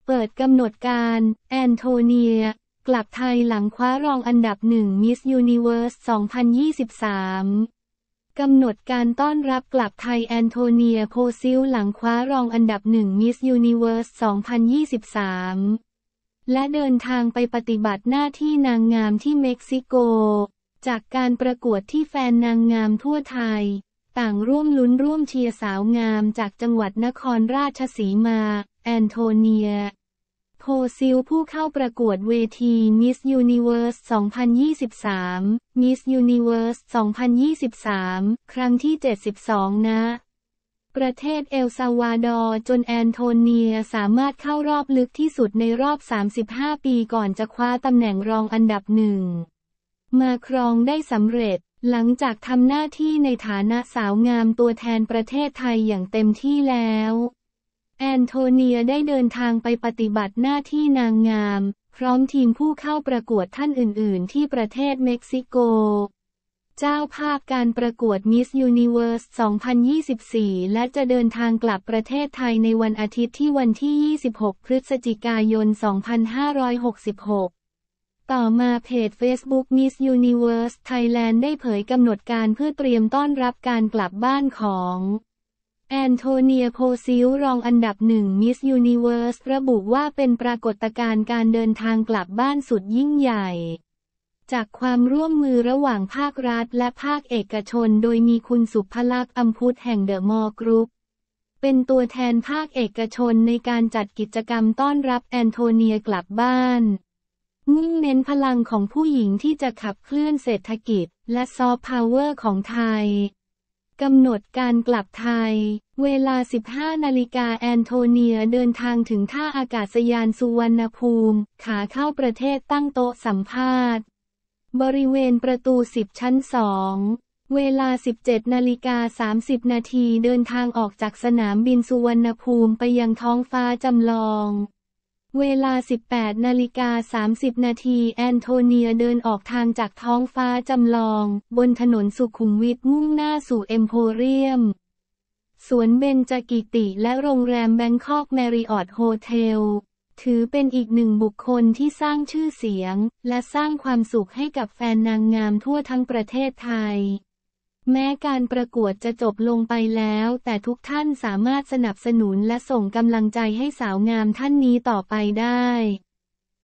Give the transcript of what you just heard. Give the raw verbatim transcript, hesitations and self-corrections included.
เปิดกำหนดการแอนโทเนียกลับไทยหลังคว้ารองอันดับหนึ่งมิสยูนิเวิร์สสองพันยี่สิบสามกำหนดการต้อนรับกลับไทยแอนโทเนียโพซิลหลังคว้ารองอันดับหนึ่งมิสยูนิเวิร์สสองพันยี่สิบสามและเดินทางไปปฏิบัติหน้าที่นางงามที่เม็กซิโกจากการประกวดที่แฟนนางงามทั่วไทยต่างร่วมลุ้นร่วมเชียร์สาวงามจากจังหวัดนครราชสีมาแอนโทเนียโพซิลผู้เข้าประกวดเวทีมิสยูนิเวิร์สสองพันยี่สิบสามมิสยูนิเวิร์สสองพันยี่สิบสามครั้งที่เจ็ดสิบสองนะประเทศเอลซัลวาดอร์จนแอนโทเนียสามารถเข้ารอบลึกที่สุดในรอบสามสิบห้าปีก่อนจะคว้าตำแหน่งรองอันดับหนึ่งมาครองได้สำเร็จหลังจากทำหน้าที่ในฐานะสาวงามตัวแทนประเทศไทยอย่างเต็มที่แล้วแอนโทเนียได้เดินทางไปปฏิบัติหน้าที่นางงามพร้อมทีมผู้เข้าประกวดท่านอื่นๆที่ประเทศเม็กซิโกเจ้าภาพการประกวดมิสยูนิเวิร์สสองพันยี่สิบสี่และจะเดินทางกลับประเทศไทยในวันอาทิตย์ที่วันที่ยี่สิบหกพฤศจิกายนสองพันห้าร้อยหกสิบหกต่อมาเพจ Facebook Miss Universe Thailand ได้เผยกำหนดการเพื่อเตรียมต้อนรับการกลับบ้านของแอนโทเนียโพซิลรองอันดับหนึ่ง Miss Universe ระบุว่าเป็นปรากฏการณ์การเดินทางกลับบ้านสุดยิ่งใหญ่จากความร่วมมือระหว่างภาครัฐและภาคเอกชนโดยมีคุณสุภลักษณ์ อัมพุทธแห่งเดอะมอลล์กรุ๊ปเป็นตัวแทนภาคเอกชนในการจัดกิจกรรมต้อนรับแอนโทเนียกลับบ้านมุ่งเน้นพลังของผู้หญิงที่จะขับเคลื่อนเศรษฐกิจและซอฟต์พาวเวอร์ของไทยกำหนดการกลับไทยเวลา สิบห้านาฬิกาแอนโทเนียเดินทางถึงท่าอากาศยานสุวรรณภูมิขาเข้าประเทศตั้งโต๊ะสัมภาษณ์บริเวณประตูสิบชั้นสองเวลา สิบเจ็ดนาฬิกาสามสิบนาทีเดินทางออกจากสนามบินสุวรรณภูมิไปยังท้องฟ้าจำลองเวลา สิบแปดนาฬิกาสามสิบนาทีแอนโทเนียเดินออกทางจากท้องฟ้าจำลองบนถนนสุขุมวิทมุ่งหน้าสู่เอ็มโพเรียมสวนเบญจกิติและโรงแรมแบงคอกแมริออตโฮเทลถือเป็นอีกหนึ่งบุคคลที่สร้างชื่อเสียงและสร้างความสุขให้กับแฟนนางงามทั่วทั้งประเทศไทยแม้การประกวดจะจบลงไปแล้วแต่ทุกท่านสามารถสนับสนุนและส่งกำลังใจให้สาวงามท่านนี้ต่อไปได้